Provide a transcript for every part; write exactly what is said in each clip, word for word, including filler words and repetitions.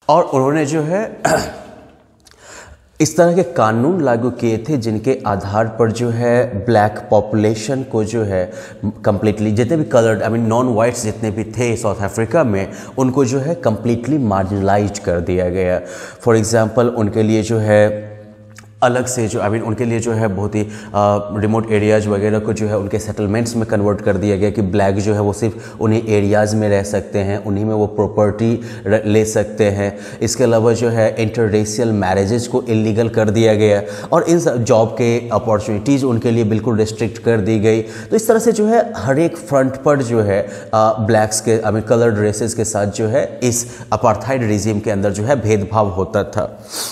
और उन्होंने जो है इस तरह के कानून लागू किए थे जिनके आधार पर जो है ब्लैक पॉपुलेशन को जो है कम्प्लीटली, जितने भी coloured I mean non whites जितने भी थे साउथ अफ्रीका में, उनको जो है कम्प्लीटली मार्जिनलाइज कर दिया गया। फॉर एग्जांपल उनके लिए जो है अलग से जो आई मीन उनके लिए जो है बहुत ही रिमोट एरियाज़ वगैरह को जो है उनके सेटलमेंट्स में कन्वर्ट कर दिया गया कि ब्लैक जो है वो सिर्फ उन्हीं एरियाज़ में रह सकते हैं, उन्हीं में वो प्रॉपर्टी ले सकते हैं। इसके अलावा जो है इंटर रेशियल मैरिजेज को इलीगल कर दिया गया और इन जॉब के अपॉर्चुनिटीज़ उनके लिए बिल्कुल रिस्ट्रिक्ट कर दी गई। तो इस तरह से जो है हर एक फ्रंट पर जो है ब्लैक्स के आई मीन कलर्ड रेसेस के साथ जो है इस अपार्थाइड रिजीम के अंदर जो है भेदभाव होता था।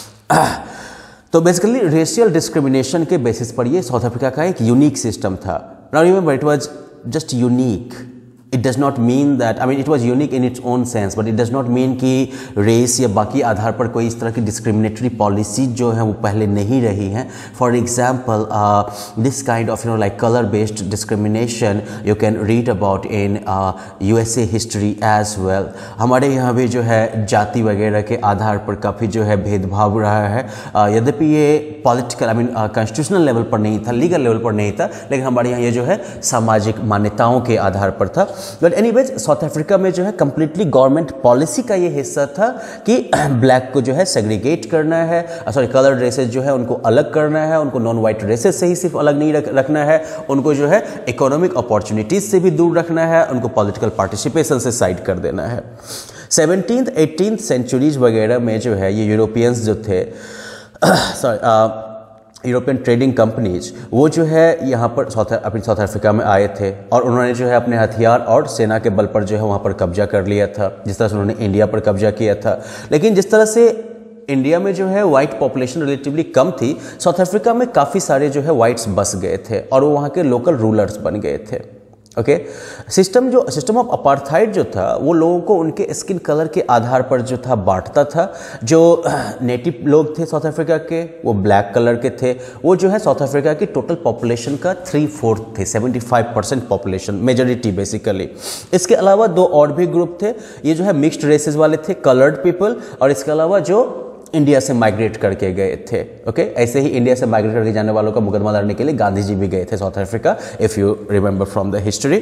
तो बेसिकली रेशियल डिस्क्रिमिनेशन के बेसिस पर ये साउथ अफ्रीका का एक यूनिक सिस्टम था। Now remember it was just unique, it does not mean that I mean it was unique in its own sense, but it does not mean कि race या बाकी आधार पर कोई इस तरह की डिस्क्रिमिनेटरी पॉलिसी जो है वो पहले नहीं रही हैं। For example this kind of you know like colour based discrimination you can read about in USA history as well. हमारे यहाँ भी जो है जाति वगैरह के आधार पर काफ़ी जो है भेदभाव रहा है, uh, यद्यपि ये political I mean constitutional level पर नहीं था, लीगल लेवल पर नहीं था, लेकिन हमारे यहाँ ये जो है सामाजिक मान्यताओं के आधार पर था। बट एनीवेज साउथ अफ्रीका में जो है कंप्लीटली गवर्नमेंट पॉलिसी का ये हिस्सा था कि ब्लैक को जो है सेग्रीगेट करना है, सॉरी कलर्ड रेसेस जो है उनको अलग करना है, उनको नॉन वाइट रेसेस से ही सिर्फ अलग नहीं रख, रखना है, उनको जो है इकोनॉमिक अपॉर्चुनिटीज से भी दूर रखना है, उनको पॉलिटिकल पार्टिसिपेशन से साइड कर देना है। सेवनटीन्थ एटीन्थ सेंचुरीज वगैरह में जो है ये यूरोपियंस जो थे सॉरी यूरोपियन ट्रेडिंग कंपनीज वो जो है यहाँ पर साउथ अपनी साउथ अफ्रीका में आए थे और उन्होंने जो है अपने हथियार और सेना के बल पर जो है वहाँ पर कब्जा कर लिया था, जिस तरह से उन्होंने इंडिया पर कब्जा किया था। लेकिन जिस तरह से इंडिया में जो है वाइट पॉपुलेशन रिलेटिवली कम थी, साउथ अफ्रीका में काफ़ी सारे जो है वाइट्स बस गए थे और वो वहाँ के लोकल रूलर्स बन गए थे। Okay okay? सिस्टम जो सिस्टम ऑफ अपार्थाइड जो था वो लोगों को उनके स्किन कलर के आधार पर जो था बांटता था। जो नेटिव लोग थे साउथ अफ्रीका के वो ब्लैक कलर के थे, वो जो है साउथ अफ्रीका की टोटल पॉपुलेशन का थ्री फोर्थ थे, seventy five percent population, majority basically. इसके अलावा दो और भी ग्रुप थे, ये जो है मिक्स्ड रेसेस वाले थे, कलर्ड पीपल, और इसके अलावा जो इंडिया से माइग्रेट करके गए थे। Okay okay? ऐसे ही इंडिया से माइग्रेट करके जाने वालों का मुकदमा लड़ने के लिए गांधी जी भी गए थे South Africa, if you remember from the history.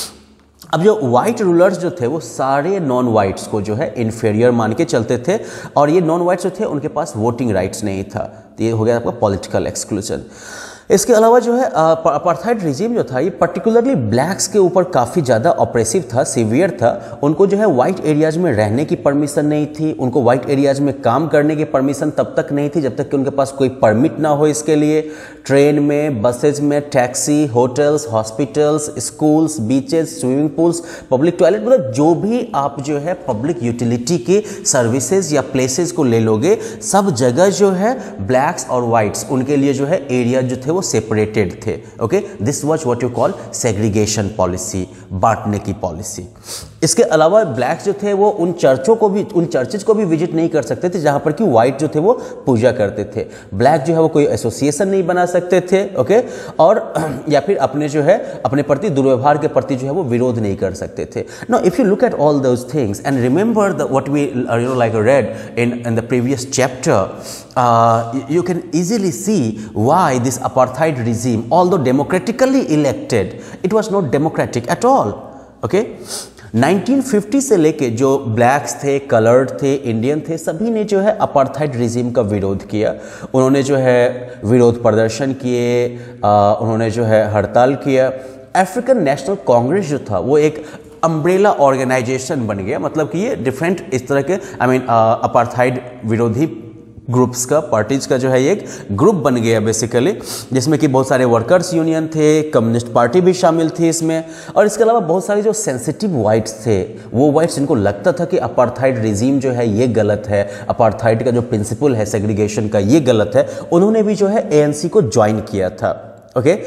अब जो वाइट रूलर्स जो थे वो सारे नॉन वाइट्स को जो है इन्फीरियर मान के चलते थे और ये नॉन वाइट्स जो थे उनके पास वोटिंग राइट्स नहीं था, तो ये हो गया आपका पॉलिटिकल एक्सक्लूजन। इसके अलावा जो है अपार्थाइड रिजीम जो था ये पर्टिकुलरली ब्लैक्स के ऊपर काफ़ी ज़्यादा ऑपरेसिव था, सीवियर था। उनको जो है वाइट एरियाज़ में रहने की परमिशन नहीं थी, उनको वाइट एरियाज़ में काम करने की परमिशन तब तक नहीं थी जब तक कि उनके पास कोई परमिट ना हो इसके लिए। ट्रेन में, बसेज में, taxi, hotels, hospitals, schools, beaches, swimming pools, public toilet, मतलब जो भी आप जो है पब्लिक यूटिलिटी के सर्विसेज या प्लेसेस को ले लोगे, सब जगह जो है ब्लैक्स और वाइट्स उनके लिए जो है एरिया जो थे वो सेपरेटेड थे। Okay, this was what you call segregation policy, बांटने की पॉलिसी। इसके अलावा ब्लैक्स जो थे वो उन चर्चों को भी उन चर्चेज को भी विजिट नहीं कर सकते थे जहां पर कि वाइट जो थे वो पूजा करते थे। ब्लैक जो है वो कोई एसोसिएशन नहीं बना सकते थे। ओके, और या फिर अपने जो है अपने प्रति दुर्व्यवहार के प्रति जो है वो विरोध नहीं कर सकते थे। Now if you look at all those things and remember the what we you know like read in in the previous chapter, you can easily see why this apartheid regime, although democratically elected, it was not democratic at all. Okay? Nineteen fifty से लेके जो blacks थे, coloured थे, Indian थे, सभी ने जो है अपार्थाइड रिजीम का विरोध किया। उन्होंने जो है विरोध प्रदर्शन किए, उन्होंने जो है हड़ताल किया। अफ्रीकन नेशनल कांग्रेस जो था वो एक अम्ब्रेला ऑर्गेनाइजेशन बन गया, मतलब कि ये डिफरेंट इस तरह के आई मीन अपार्थाइड विरोधी ग्रुप्स का, पार्टीज का जो है एक ग्रुप बन गया बेसिकली, जिसमें कि बहुत सारे वर्कर्स यूनियन थे, कम्युनिस्ट पार्टी भी शामिल थी इसमें, और इसके अलावा बहुत सारे जो सेंसिटिव वाइट्स थे, वो वाइट्स जिनको लगता था कि अपार्थाइड रिजीम जो है ये गलत है, अपार्थाइड का जो प्रिंसिपल है सेग्रीगेशन का ये गलत है, उन्होंने भी जो है एएनसी को ज्वाइन किया था। ओके,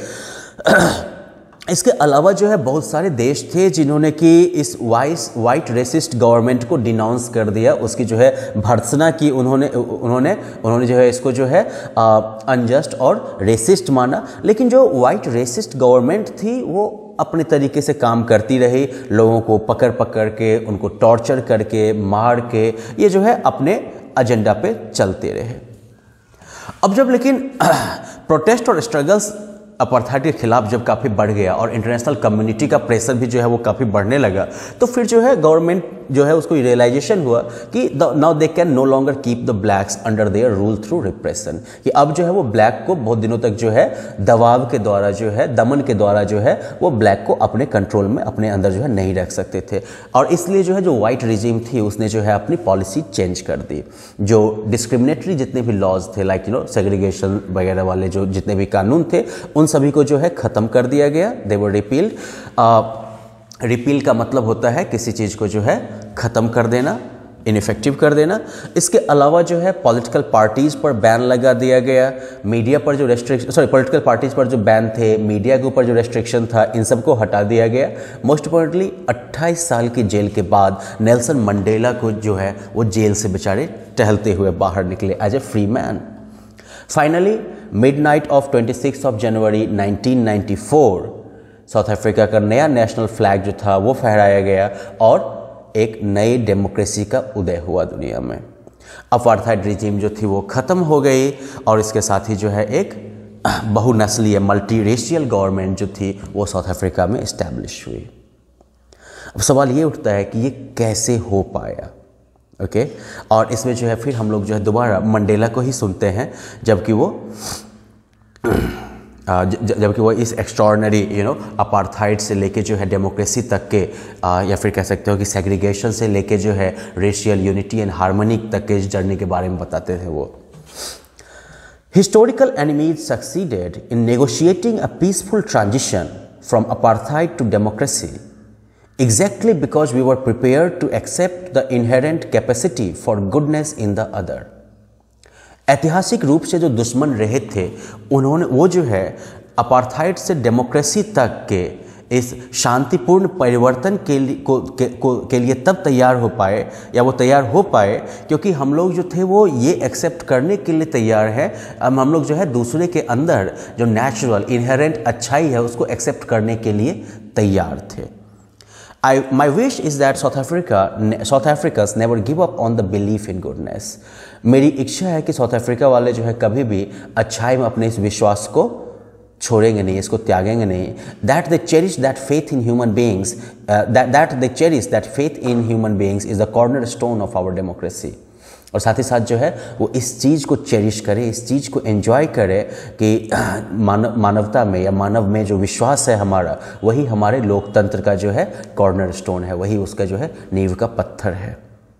इसके अलावा जो है बहुत सारे देश थे जिन्होंने कि इस वाइस वाइट रेसिस्ट गवर्नमेंट को डिनाउंस कर दिया, उसकी जो है भर्त्सना की उन्होंने उन्होंने उन्होंने जो है इसको जो है अनजस्ट और रेसिस्ट माना। लेकिन जो वाइट रेसिस्ट गवर्नमेंट थी वो अपने तरीके से काम करती रही, लोगों को पकड़ पकड़ के, उनको टॉर्चर करके, मार के, ये जो है अपने एजेंडा पे चलते रहे। अब जब लेकिन प्रोटेस्ट और स्ट्रगल्स अपार्थाइड के खिलाफ जब काफ़ी बढ़ गया और इंटरनेशनल कम्युनिटी का प्रेशर भी जो है वो काफ़ी बढ़ने लगा, तो फिर जो है गवर्नमेंट जो है उसको रियलाइजेशन हुआ कि now they can no longer keep the blacks under their rule through repression, कि अब जो है वो ब्लैक को बहुत दिनों तक जो है दबाव के द्वारा जो है, दमन के द्वारा जो है वो ब्लैक को अपने कंट्रोल में, अपने अंदर जो है नहीं रख सकते थे। और इसलिए जो है जो वाइट रिजीम थी उसने जो है अपनी पॉलिसी चेंज कर दी। जो डिस्क्रिमिनेटरी जितने भी लॉज थे, लाइक यू नो सेग्रीगेशन वगैरह वाले जो जितने भी कानून थे, उन सभी को जो है ख़त्म कर दिया गया। दे वर रिपील्ड। रिपील का मतलब होता है किसी चीज़ को जो है ख़त्म कर देना, इनइफेक्टिव कर देना। इसके अलावा जो है पॉलिटिकल पार्टीज़ पर बैन लगा दिया गया। मीडिया पर जो रेस्ट्रिक्शन, सॉरी पॉलिटिकल पार्टीज़ पर जो बैन थे, मीडिया के ऊपर जो रेस्ट्रिक्शन था, इन सबको हटा दिया गया। मोस्ट इम्पॉर्टेंटली अट्ठाईस साल की जेल के बाद नेल्सन मंडेला को जो है वो जेल से बेचारे टहलते हुए बाहर निकले as a free man. Finally midnight of छब्बीस ऑफ जनवरी nineteen ninety four South Africa का नया नेशनल फ्लैग जो था वो फहराया गया और एक नई डेमोक्रेसी का उदय हुआ दुनिया में। अपार्थाइड रिजीम जो थी वो ख़त्म हो गई और इसके साथ ही जो है एक बहुनस्लीय मल्टी रेशियल गवर्नमेंट जो थी वो साउथ अफ्रीका में इस्टेब्लिश हुई। अब सवाल ये उठता है कि ये कैसे हो पाया, ओके okay? और इसमें जो है फिर हम लोग जो है दोबारा मंडेला को ही सुनते हैं, जबकि वो जबकि वो इस एक्स्ट्रॉर्डनरी यू नो अपार्थाइड से लेके जो है डेमोक्रेसी तक के आ, या फिर कह सकते हो कि सेग्रीगेशन से लेके जो है रेशियल यूनिटी एंड हार्मनी तक के इस जर्नी के बारे में बताते थे वो। Historical enemies succeeded in negotiating a peaceful transition from apartheid to democracy exactly because we were prepared to accept the inherent capacity for goodness in the other। ऐतिहासिक रूप से जो दुश्मन रहे थे उन्होंने वो जो है अपार्थाइड से डेमोक्रेसी तक के इस शांतिपूर्ण परिवर्तन के लिए को, के, को, के लिए तब तैयार हो पाए या वो तैयार हो पाए क्योंकि हम लोग जो थे वो ये एक्सेप्ट करने के लिए तैयार है, हम हम लोग जो है दूसरे के अंदर जो नेचुरल इनहेरेंट अच्छाई है उसको एक्सेप्ट करने के लिए तैयार थे। I, my wish is that South Africa, South Africans never give up on the belief in goodness। मेरी इच्छा है कि साउथ अफ्रीका वाले जो है कभी भी अच्छाई में अपने इस विश्वास को छोड़ेंगे नहीं, इसको त्यागेंगे नहीं। That they cherish that faith in human beings, uh, that that they cherish that faith in human beings is the cornerstone of our democracy। और साथ ही साथ जो है वो इस चीज़ को चेरिश करे, इस चीज़ को एंजॉय करे कि मानव मानवता में या मानव में जो विश्वास है हमारा, वही हमारे लोकतंत्र का जो है कॉर्नर स्टोन है, वही उसका जो है नींव का पत्थर है।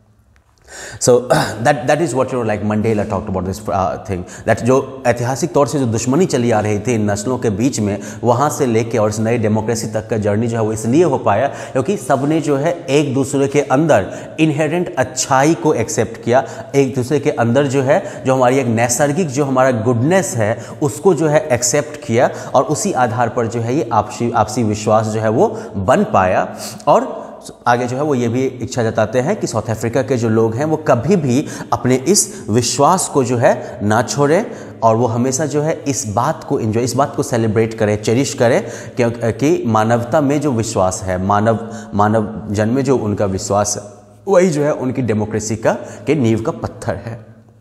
So that that is what you know like Mandela talked about this uh, thing that जो ऐतिहासिक तौर से जो दुश्मनी चली आ रही थी इन नस्लों के बीच में, वहाँ से लेके और इस नई डेमोक्रेसी तक का जर्नी जो है वो इसलिए हो पाया क्योंकि सबने जो है एक दूसरे के अंदर इनहेरेंट अच्छाई को एक्सेप्ट किया, एक दूसरे के अंदर जो है जो हमारी एक नैसर्गिक जो हमारा गुडनेस है उसको जो है एक्सेप्ट किया और उसी आधार पर जो है ये आपसी आपसी विश्वास जो है वो बन पाया। और आगे जो है वो ये भी इच्छा जताते हैं कि साउथ अफ्रीका के जो लोग हैं वो कभी भी अपने इस विश्वास को जो है ना छोड़ें और वो हमेशा जो है इस बात को एंजॉय, इस बात को सेलिब्रेट करें, चेरिश करें क्योंकि मानवता में जो विश्वास है, मानव मानव जन में जो उनका विश्वास है, वही जो है उनकी डेमोक्रेसी का के नींव का पत्थर है।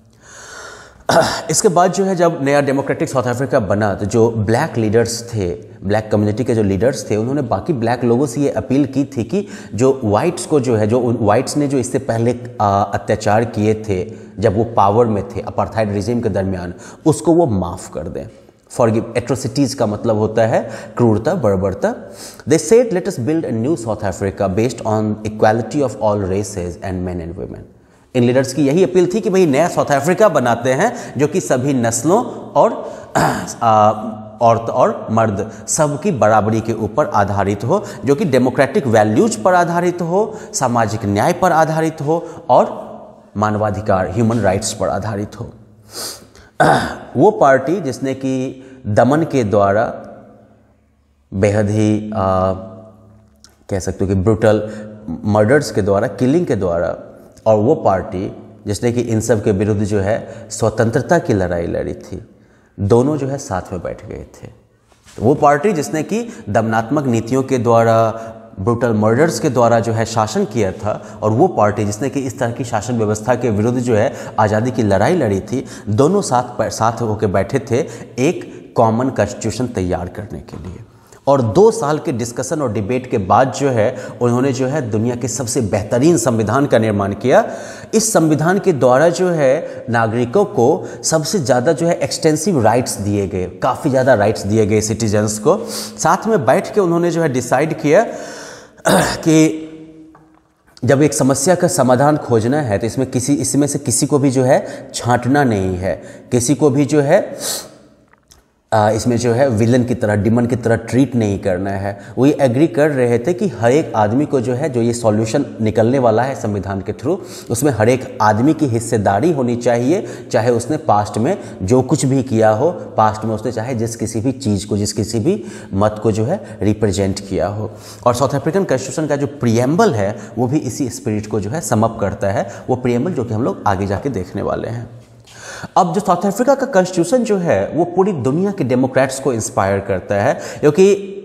इसके बाद जो है जब नया डेमोक्रेटिक साउथ अफ्रीका बना तो जो ब्लैक लीडर्स थे, ब्लैक कम्युनिटी के जो लीडर्स थे, उन्होंने बाकी ब्लैक लोगों से ये अपील की थी कि जो वाइट्स को जो है जो वाइट्स ने जो इससे पहले अत्याचार किए थे जब वो पावर में थे अपार्थाइड रिजीम के दरमियान, उसको वो माफ़ कर दें। फॉरगिव एट्रोसिटीज़ का मतलब होता है क्रूरता, बर्बरता। They said let us build a new South Africa based on equality of all races and men and women. इन लीडर्स की यही अपील थी कि भाई नया साउथ अफ्रीका बनाते हैं जो कि सभी नस्लों और औरत और मर्द सबकी बराबरी के ऊपर आधारित हो, जो कि डेमोक्रेटिक वैल्यूज पर आधारित हो, सामाजिक न्याय पर आधारित हो और मानवाधिकार ह्यूमन राइट्स पर आधारित हो। वो पार्टी जिसने कि दमन के द्वारा बेहद ही आ, कह सकते हो कि ब्रूटल मर्डर्स के द्वारा, किलिंग के द्वारा, और वो पार्टी जिसने कि इन सब के विरुद्ध जो है स्वतंत्रता की लड़ाई लड़ी थी, दोनों जो है साथ में बैठ गए थे। वो पार्टी जिसने कि दमनात्मक नीतियों के द्वारा, ब्रूटल मर्डर्स के द्वारा जो है शासन किया था, और वो पार्टी जिसने कि इस तरह की शासन व्यवस्था के विरुद्ध जो है आज़ादी की लड़ाई लड़ी थी, दोनों साथ साथ होकर बैठे थे एक कॉमन कॉन्स्टिट्यूशन तैयार करने के लिए। और दो साल के डिस्कशन और डिबेट के बाद जो है उन्होंने जो है दुनिया के सबसे बेहतरीन संविधान का निर्माण किया। इस संविधान के द्वारा जो है नागरिकों को सबसे ज़्यादा जो है एक्सटेंसिव राइट्स दिए गए, काफ़ी ज़्यादा राइट्स दिए गए सिटीजन्स को। साथ में बैठ के उन्होंने जो है डिसाइड किया कि जब एक समस्या का समाधान खोजना है तो इसमें किसी इसमें से किसी को भी जो है छांटना नहीं है, किसी को भी जो है आ, इसमें जो है विलन की तरह, डिमन की तरह ट्रीट नहीं करना है। वो ये एग्री कर रहे थे कि हर एक आदमी को जो है जो ये सॉल्यूशन निकलने वाला है संविधान के थ्रू, उसमें हर एक आदमी की हिस्सेदारी होनी चाहिए, चाहे उसने पास्ट में जो कुछ भी किया हो, पास्ट में उसने चाहे जिस किसी भी चीज़ को, जिस किसी भी मत को जो है रिप्रेजेंट किया हो। और साउथ अफ्रीकन कॉन्स्टिट्यूशन का जो प्रियम्बल है वो भी इसी स्पिरिट को जो है समअप करता है, वो प्रियम्बल जो कि हम लोग आगे जाके देखने वाले हैं। अब जो साउथ अफ्रीका का कॉन्स्टिट्यूशन जो है वो पूरी दुनिया के डेमोक्रेट्स को इंस्पायर करता है, क्योंकि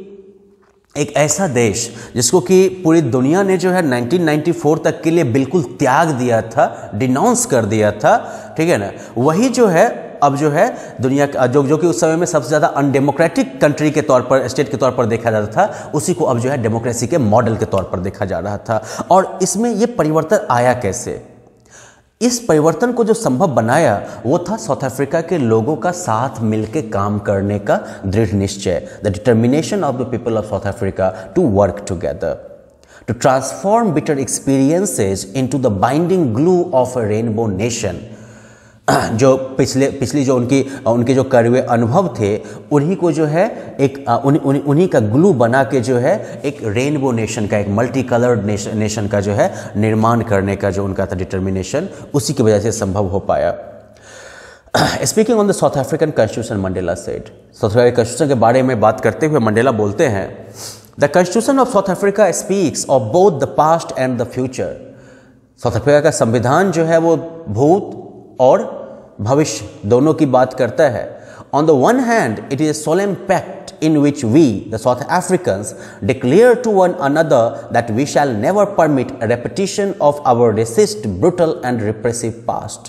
एक ऐसा देश जिसको कि पूरी दुनिया ने जो है नाइनटीन नाइंटी फोर तक के लिए बिल्कुल त्याग दिया था, डिनाउंस कर दिया था, ठीक है ना, वही जो है अब जो है दुनिया का जो जो कि उस समय में सबसे ज़्यादा अनडेमोक्रेटिक कंट्री के तौर पर, स्टेट के तौर पर देखा जाता था, उसी को अब जो है डेमोक्रेसी के मॉडल के तौर पर देखा जा रहा था। और इसमें ये परिवर्तन आया कैसे? इस परिवर्तन को जो संभव बनाया वो था साउथ अफ्रीका के लोगों का साथ मिलकर काम करने का दृढ़ निश्चय, the determination of the people of South Africa to work together, to transform bitter experiences into the binding glue of a rainbow nation. जो पिछले पिछली जो उनकी उनके जो कड़वे अनुभव थे उन्हीं को जो है एक उन, उन, उन्हीं का ग्लू बना के जो है एक रेनबो नेशन का, एक मल्टी कलर्ड नेशन, नेशन का जो है निर्माण करने का जो उनका था डिटर्मिनेशन, उसी की वजह से संभव हो पाया। Speaking on the South African constitution, Mandela said, South Africa constitution के बारे में बात करते हुए मंडेला बोलते हैं, the constitution of South Africa speaks of both the past and the future. South Africa का संविधान जो है वो भूत और भविष्य दोनों की बात करता है। On the one hand, it is a solemn pact in which we, the South Africans, declare to one another that we shall never permit a repetition of our racist, brutal and repressive past.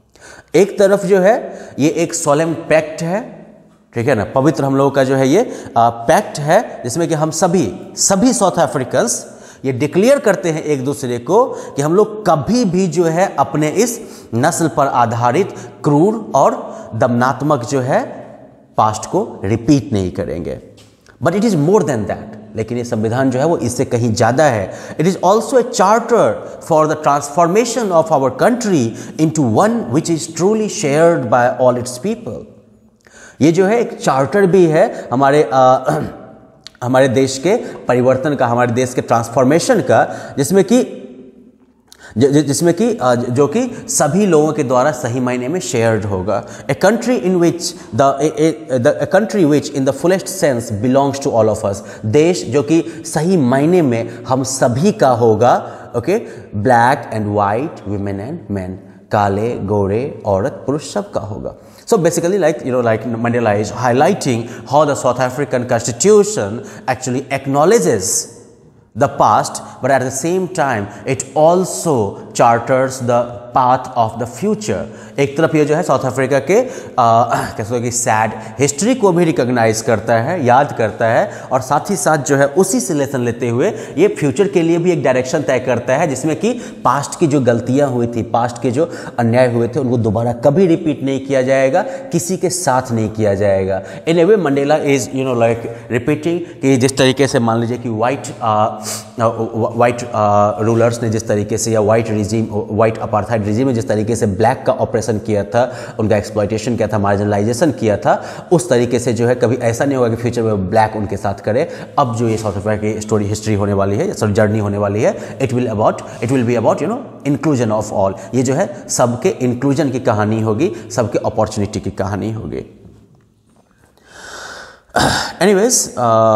एक तरफ जो है ये एक solemn pact है, ठीक है ना, पवित्र हम लोगों का जो है ये पैक्ट है, जिसमें कि हम सभी सभी साउथ अफ्रीकन्स ये डिक्लेयर करते हैं एक दूसरे को कि हम लोग कभी भी जो है अपने इस नस्ल पर आधारित क्रूर और दमनात्मक जो है पास्ट को रिपीट नहीं करेंगे। But it is more than that, लेकिन ये संविधान जो है वो इससे कहीं ज़्यादा है। It is also a charter for the transformation of our country into one which is truly shared by all its people. ये जो है एक चार्टर भी है हमारे आ, हमारे देश के परिवर्तन का, हमारे देश के ट्रांसफॉर्मेशन का, जिसमें कि जिसमें कि जो कि सभी लोगों के द्वारा सही मायने में शेयर्ड होगा। A country in which the country which in the fullest sense belongs to all of us, देश जो कि सही मायने में हम सभी का होगा। Okay, black and white, women and man, काले गोरे, औरत पुरुष, सब का होगा। So basically, like you know, like Mandela is highlighting how the South African Constitution actually acknowledges the past, but at the same time it also charters the path of the future. एक तरफ ये जो है South Africa के कैसे कि sad history को भी रिकॉग्नाइज करता है, याद करता है, और साथ ही साथ जो है उसी से लेसन लेते हुए ये फ्यूचर के लिए भी एक डायरेक्शन तय करता है, जिसमें कि पास्ट की जो गलतियां हुई थी, पास्ट के जो अन्याय हुए थे, उनको दोबारा कभी रिपीट नहीं किया जाएगा, किसी के साथ नहीं किया जाएगा। In a way Mandela is you know like repeating कि जिस तरीके से मान लीजिए कि वाइट वाइट रूलर्स ने जिस तरीके से, या white regime, white apartheid regime में जिस तरीके से ब्लैक का ऑपरेशन किया था, उनका एक्सप्लॉइटेशन किया था, मार्जिनलाइजेशन किया था, उस तरीके से जो है कभी ऐसा नहीं होगा कि फ्यूचर में ब्लैक उनके साथ करे। अब जो ये साउथ अफ्रीका की स्टोरी हिस्ट्री होने वाली है, सॉरी जर्नी होने वाली है, it will about it will be about you know inclusion of all. ये जो है सबके इंक्लूजन की कहानी होगी, सबके अपॉर्चुनिटी की कहानी होगी। Anyways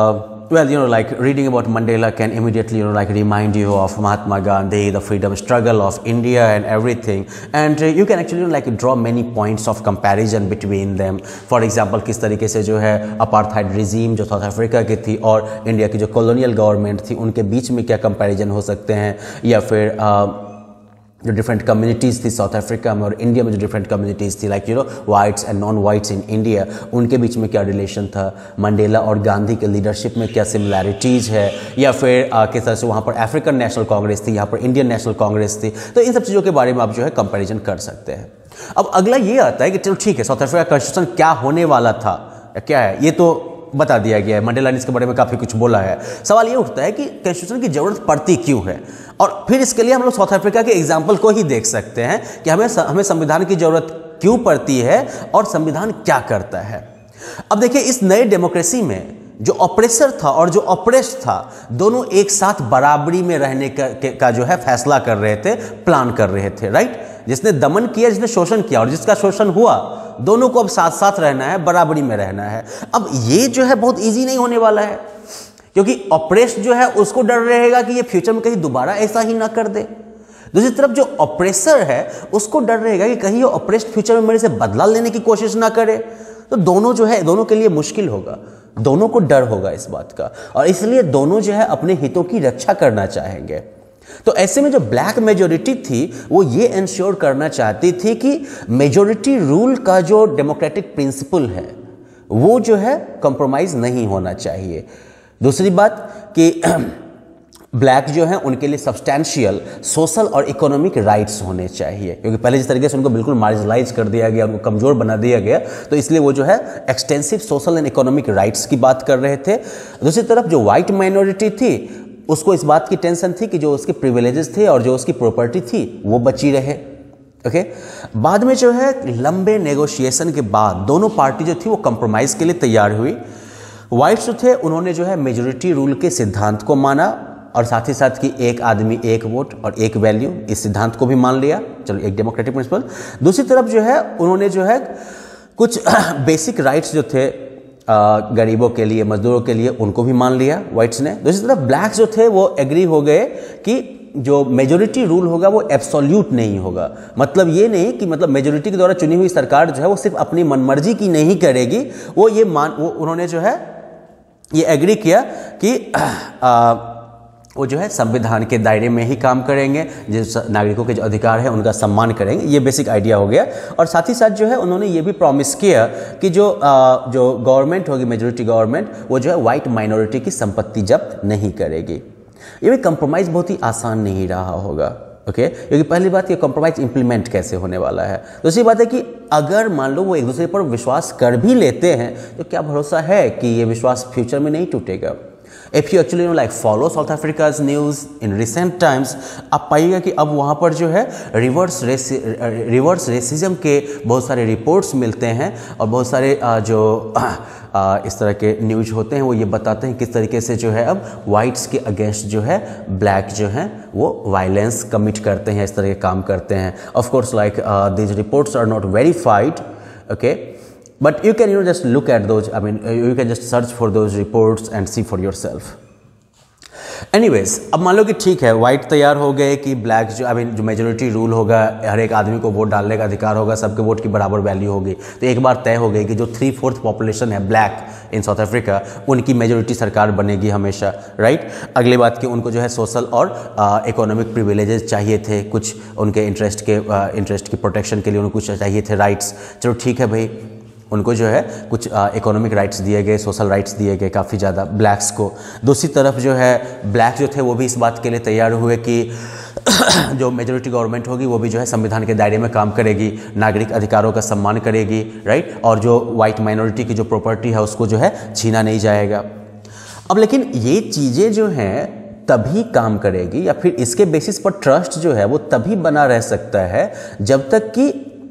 well, you know, like reading about Mandela can immediately, you know, like remind you of Mahatma Gandhi, the freedom struggle of India and everything. And uh, you can actually, you know, like draw many points of comparison between them. For example, किस तरीके से जो है apartheid regime जो South Africa की थी और India की जो कॉलोनियल गवर्नमेंट थी उनके बीच में क्या कंपैरिजन हो सकते हैं, या फिर uh, जो डिफरेंट कम्युनिटीज़ थी साउथ अफ्रीका में और इंडिया में जो डिफरेंट कम्युनिटीज़ थी, like you know whites and non whites in India, उनके बीच में क्या रिलेशन था, मंडेला और गांधी के लीडरशिप में क्या सिमिलैरिटीज़ है, या फिर आ, किस तरह से वहाँ पर अफ्रीकन नेशनल कांग्रेस थी, यहाँ पर इंडियन नेशनल कांग्रेस थी। तो इन सब चीज़ों के बारे में आप जो है कंपैरिजन कर सकते हैं। अब अगला ये आता है कि चलो ठीक है, साउथ अफ्रीका कॉन्स्टिट्यूशन क्या होने वाला था, क्या है, ये तो बता दिया गया है, मंडेला ने इसके बारे में काफ़ी कुछ बोला है। सवाल ये उठता है कि कॉन्स्टिट्यूशन की ज़रूरत पड़ती क्यों है, और फिर इसके लिए हम लोग साउथ अफ्रीका के एग्जाम्पल को ही देख सकते हैं कि हमें हमें संविधान की ज़रूरत क्यों पड़ती है और संविधान क्या करता है। अब देखिए, इस नए डेमोक्रेसी में जो ऑपरेसर था और जो ऑपरेस्ड था, दोनों एक साथ बराबरी में रहने का, का जो है फैसला कर रहे थे, प्लान कर रहे थे, राइट। जिसने दमन किया, जिसने शोषण किया और जिसका शोषण हुआ, दोनों को अब साथ साथ रहना है, बराबरी में रहना है। अब ये जो है बहुत इजी नहीं होने वाला है, क्योंकि ऑपरेस्ट जो है उसको डर रहेगा कि ये फ्यूचर में कहीं दोबारा ऐसा ही ना कर दे। दूसरी तरफ जो ऑपरेसर है उसको डर रहेगा कि कहीं ये ऑपरेस्ट फ्यूचर में मेरे से बदला लेने की कोशिश ना करे। तो दोनों जो है, दोनों के लिए मुश्किल होगा, दोनों को डर होगा इस बात का, और इसलिए दोनों जो है अपने हितों की रक्षा करना चाहेंगे। तो ऐसे में जो ब्लैक मेजोरिटी थी वो ये इंश्योर करना चाहती थी कि मेजोरिटी रूल का जो डेमोक्रेटिक प्रिंसिपल है वो जो है कॉम्प्रोमाइज नहीं होना चाहिए। दूसरी बात कि ब्लैक जो है उनके लिए सब्सटैंशियल सोशल और इकोनॉमिक राइट्स होने चाहिए, क्योंकि पहले जिस तरीके से उनको बिल्कुल मार्जिनलाइज कर दिया गया, उनको कमज़ोर बना दिया गया, तो इसलिए वो जो है extensive social and economic rights की बात कर रहे थे। दूसरी तरफ जो वाइट माइनॉरिटी थी उसको इस बात की टेंशन थी कि जो उसके प्रिविलेजेस थे और जो उसकी प्रॉपर्टी थी वो बची रहे। Okay okay? बाद में जो है लंबे नेगोशिएशन के बाद दोनों पार्टी जो थी वो कंप्रोमाइज़ के लिए तैयार हुई। वाइट्स जो थे उन्होंने जो है मेजोरिटी रूल के सिद्धांत को माना, और साथ ही साथ कि एक आदमी एक वोट और एक वैल्यू, इस सिद्धांत को भी मान लिया, चलो एक डेमोक्रेटिक प्रिंसिपल। दूसरी तरफ जो है उन्होंने जो है कुछ बेसिक राइट्स जो थे गरीबों के लिए, मजदूरों के लिए, उनको भी मान लिया वाइट्स ने। दूसरी तरफ ब्लैक्स जो थे वो एग्री हो गए कि जो मेजोरिटी रूल होगा वो एब्सोल्यूट नहीं होगा। मतलब ये नहीं कि मतलब मेजोरिटी के द्वारा चुनी हुई सरकार जो है वो सिर्फ अपनी मनमर्जी की नहीं करेगी, वो ये मान वो उन्होंने जो है ये एग्री किया कि आ, वो जो है संविधान के दायरे में ही काम करेंगे, जिस नागरिकों के जो अधिकार है उनका सम्मान करेंगे। ये बेसिक आइडिया हो गया। और साथ ही साथ जो है उन्होंने ये भी प्रॉमिस किया कि जो आ, जो गवर्नमेंट होगी, मेजोरिटी गवर्नमेंट, वो जो है वाइट माइनॉरिटी की संपत्ति जब्त नहीं करेगी। ये भी कंप्रोमाइज़ बहुत ही आसान नहीं रहा होगा, ओके okay? क्योंकि पहली बात ये कंप्रोमाइज़ इंप्लीमेंट कैसे होने वाला है। दूसरी बात है कि अगर मान लो वो एक दूसरे पर विश्वास कर भी लेते हैं तो क्या भरोसा है कि ये विश्वास फ्यूचर में नहीं टूटेगा। If you actually you know like follow South Africa's news in recent times, आप पाइएगा कि अब वहाँ पर जो है रिवर्स रेस रिवर्स रेसिज्म के बहुत सारे रिपोर्ट्स मिलते हैं, और बहुत सारे जो इस तरह के न्यूज होते हैं वो ये बताते हैं किस तरीके से जो है अब वाइट्स के अगेंस्ट जो है ब्लैक जो है वो वायलेंस कमिट करते हैं, इस तरह के काम करते हैं। Of course like these reports are not verified, okay, but you can you know just look at those, I mean you can just search for those reports and see for yourself. Anyways, अब मान लो कि ठीक है, white तैयार हो गए कि black जो आई मीन जो मेजोरिटी रूल होगा, हर एक आदमी को वोट डालने का अधिकार होगा, सबके वोट की बराबर वैल्यू होगी। तो एक बार तय हो गई कि जो थ्री फोर्थ पॉपुलेशन है ब्लैक इन साउथ अफ्रीका, उनकी मेजोरिटी सरकार बनेगी हमेशा, राइट। अगली बात कि उनको जो है सोशल और इकोनॉमिक प्रिविलेजेस चाहिए थे, कुछ उनके इंटरेस्ट के इंटरेस्ट की प्रोटेक्शन के लिए उनको कुछ चाहिए थे राइट्स। चलो ठीक है भाई, उनको जो है कुछ इकोनॉमिक राइट्स दिए गए, सोशल राइट्स दिए गए काफ़ी ज़्यादा ब्लैक्स को। दूसरी तरफ जो है ब्लैक जो थे वो भी इस बात के लिए तैयार हुए कि जो मेजोरिटी गवर्नमेंट होगी वो भी जो है संविधान के दायरे में काम करेगी, नागरिक अधिकारों का सम्मान करेगी, राइट, और जो वाइट माइनॉरिटी की जो प्रॉपर्टी है उसको जो है छीना नहीं जाएगा। अब लेकिन ये चीज़ें जो हैं तभी काम करेगी, या फिर इसके बेसिस पर ट्रस्ट जो है वो तभी बना रह सकता है जब तक कि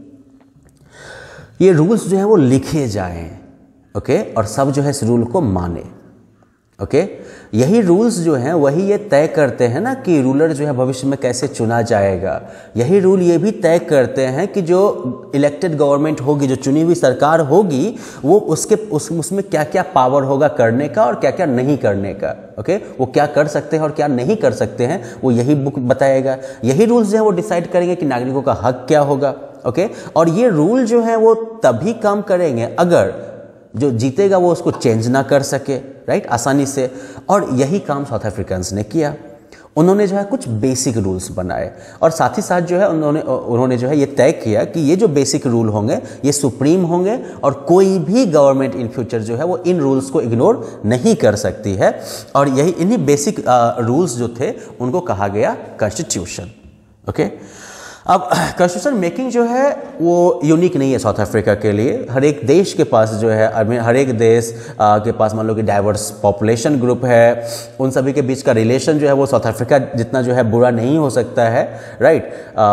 ये रूल्स जो है वो लिखे जाएं, ओके, और सब जो है इस रूल को माने, ओके। यही रूल्स जो हैं वही ये तय करते हैं ना कि रूलर जो है भविष्य में कैसे चुना जाएगा। यही रूल ये भी तय करते हैं कि जो इलेक्टेड गवर्नमेंट होगी, जो चुनी हुई सरकार होगी, वो उसके उस उसमें क्या क्या पावर होगा करने का और क्या क्या नहीं करने का। ओके, वो क्या कर सकते हैं और क्या नहीं कर सकते हैं, वो यही बुक बताएगा। यही रूल्स जो है वो डिसाइड करेंगे कि नागरिकों का हक क्या होगा। ओके, और ये रूल जो है वो तभी काम करेंगे अगर जो जीतेगा वो उसको चेंज ना कर सके, राइट, आसानी से। और यही काम साउथ अफ्रीकन्स ने किया। उन्होंने जो है कुछ बेसिक रूल्स बनाए और साथ ही साथ जो है उन्होंने उन्होंने जो है ये तय किया कि ये जो बेसिक रूल होंगे ये सुप्रीम होंगे और कोई भी गवर्नमेंट इन फ्यूचर जो है वो इन रूल्स को इग्नोर नहीं कर सकती है। और यही इन्हीं बेसिक रूल्स जो थे उनको कहा गया कॉन्स्टिट्यूशन। ओके, अब कॉन्स्टिट्यूशन मेकिंग जो है वो यूनिक नहीं है साउथ अफ्रीका के लिए। हर एक देश के पास जो है, हर एक देश आ, के पास मान लो कि डाइवर्स पॉपुलेशन ग्रुप है, उन सभी के बीच का रिलेशन जो है वो साउथ अफ्रीका जितना जो है बुरा नहीं हो सकता है, राइट।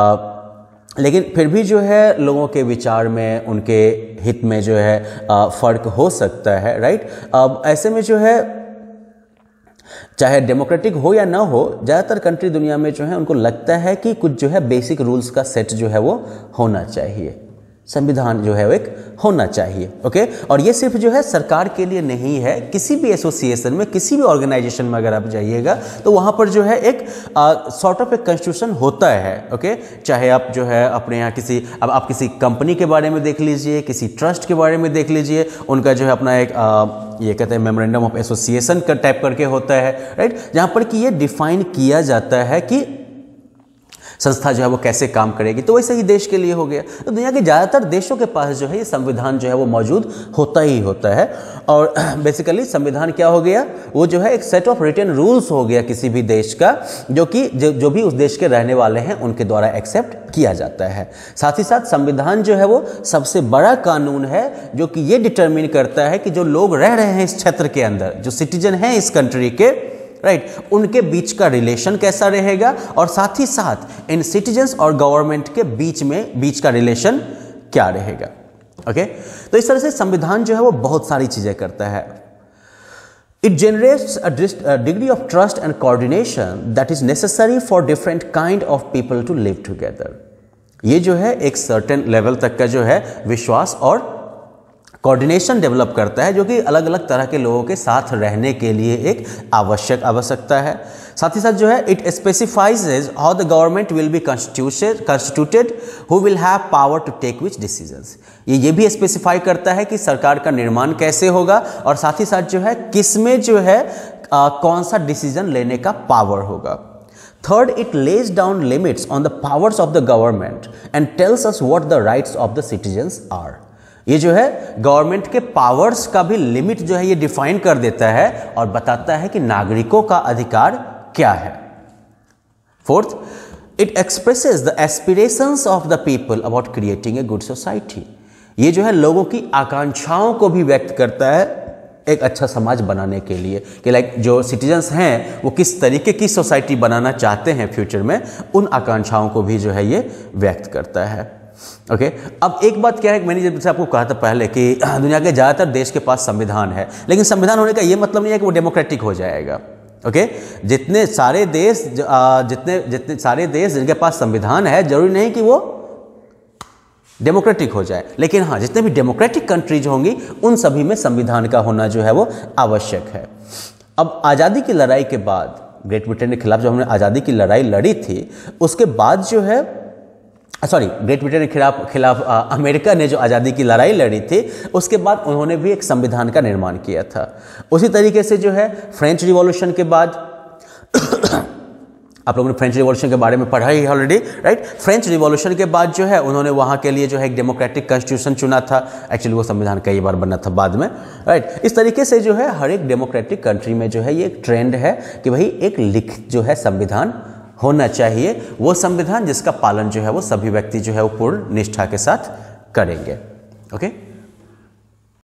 लेकिन फिर भी जो है लोगों के विचार में, उनके हित में जो है आ, फ़र्क हो सकता है, राइट। अब ऐसे में जो है चाहे डेमोक्रेटिक हो या ना हो, ज़्यादातर कंट्री दुनिया में जो है उनको लगता है कि कुछ जो है बेसिक रूल्स का सेट जो है वो होना चाहिए, संविधान जो है वो एक होना चाहिए। ओके, और ये सिर्फ जो है सरकार के लिए नहीं है, किसी भी एसोसिएशन में, किसी भी ऑर्गेनाइजेशन में अगर आप जाइएगा तो वहाँ पर जो है एक सॉर्ट ऑफ एक कॉन्स्टिट्यूशन होता है। ओके, चाहे आप जो है अपने यहाँ किसी, अब आप किसी कंपनी के बारे में देख लीजिए, किसी ट्रस्ट के बारे में देख लीजिए, उनका जो है अपना एक आ, ये कहते हैं मेमोरेंडम ऑफ एसोसिएशन का टाइप करके होता है, राइट, जहाँ पर कि ये डिफाइन किया जाता है कि संस्था जो है वो कैसे काम करेगी। तो वैसे ही देश के लिए हो गया। तो दुनिया के ज़्यादातर देशों के पास जो है ये संविधान जो है वो मौजूद होता ही होता है। और बेसिकली संविधान क्या हो गया, वो जो है एक सेट ऑफ रिटन रूल्स हो गया किसी भी देश का, जो कि जो, जो भी उस देश के रहने वाले हैं उनके द्वारा एक्सेप्ट किया जाता है। साथ ही साथ संविधान जो है वो सबसे बड़ा कानून है जो कि ये डिटरमिन करता है कि जो लोग रह रहे हैं इस क्षेत्र के अंदर, जो सिटीजन हैं इस कंट्री के, राइट right, उनके बीच का रिलेशन कैसा रहेगा और साथ ही साथ इन सिटीजन्स और गवर्नमेंट के बीच में बीच का रिलेशन क्या रहेगा। Okay okay? तो इस तरह से संविधान जो है वो बहुत सारी चीजें करता है। It generates a degree of trust and coordination that is necessary for different kind of people to live together. ये जो है एक सर्टेन लेवल तक का जो है विश्वास और कोऑर्डिनेशन डेवलप करता है, जो कि अलग अलग तरह के लोगों के साथ रहने के लिए एक आवश्यक आवश्यकता है। साथ ही साथ जो है it specifies how the government will be constituted, who will have power to take which decisions. ये ये भी स्पेसिफाई करता है कि सरकार का निर्माण कैसे होगा और साथ ही साथ जो है किसमें जो है आ, कौन सा डिसीजन लेने का पावर होगा। Third, it lays down limits on the powers of the government and tells us what the rights of the citizens are. ये जो है गवर्नमेंट के पावर्स का भी लिमिट जो है ये डिफाइन कर देता है और बताता है कि नागरिकों का अधिकार क्या है। Fourth, it expresses the aspirations of the people about creating a good society. ये जो है लोगों की आकांक्षाओं को भी व्यक्त करता है एक अच्छा समाज बनाने के लिए, कि लाइक जो सिटीजन्स हैं वो किस तरीके की सोसाइटी बनाना चाहते हैं फ्यूचर में, उन आकांक्षाओं को भी जो है ये व्यक्त करता है। Okay okay? अब एक बात क्या है, मैंने जैसे आपको कहा था पहले कि दुनिया के ज़्यादातर देश के पास संविधान है, लेकिन संविधान होने का ये मतलब नहीं है कि वो डेमोक्रेटिक हो जाएगा। Okay okay? जितने सारे देश जितने जितने सारे देश जिनके पास संविधान है, जरूरी नहीं कि वो डेमोक्रेटिक हो जाए, लेकिन हाँ जितने भी डेमोक्रेटिक कंट्रीज होंगी उन सभी में संविधान का होना जो है वो आवश्यक है। अब आज़ादी की लड़ाई के बाद, ग्रेट ब्रिटेन के खिलाफ जब हमने आज़ादी की लड़ाई लड़ी थी, उसके बाद जो है सॉरी ग्रेट ब्रिटेन के खिलाफ खिलाफ अमेरिका ने जो आज़ादी की लड़ाई लड़ी थी, उसके बाद उन्होंने भी एक संविधान का निर्माण किया था। उसी तरीके से जो है फ्रेंच रिवॉल्यूशन के बाद आप लोगों ने फ्रेंच रिवॉल्यूशन के बारे में पढ़ा ही ऑलरेडी, राइट। फ्रेंच रिवॉल्यूशन के बाद जो है उन्होंने वहाँ के लिए जो है एक डेमोक्रेटिक कॉन्स्टिट्यूशन चुना था। एक्चुअली वो संविधान कई बार बना था बाद में, राइट। इस तरीके से जो है हर एक डेमोक्रेटिक कंट्री में जो है ये एक ट्रेंड है कि भाई एक लिखित जो है संविधान होना चाहिए, वो संविधान जिसका पालन जो है वो सभी व्यक्ति जो है वो पूर्ण निष्ठा के साथ करेंगे। ओके।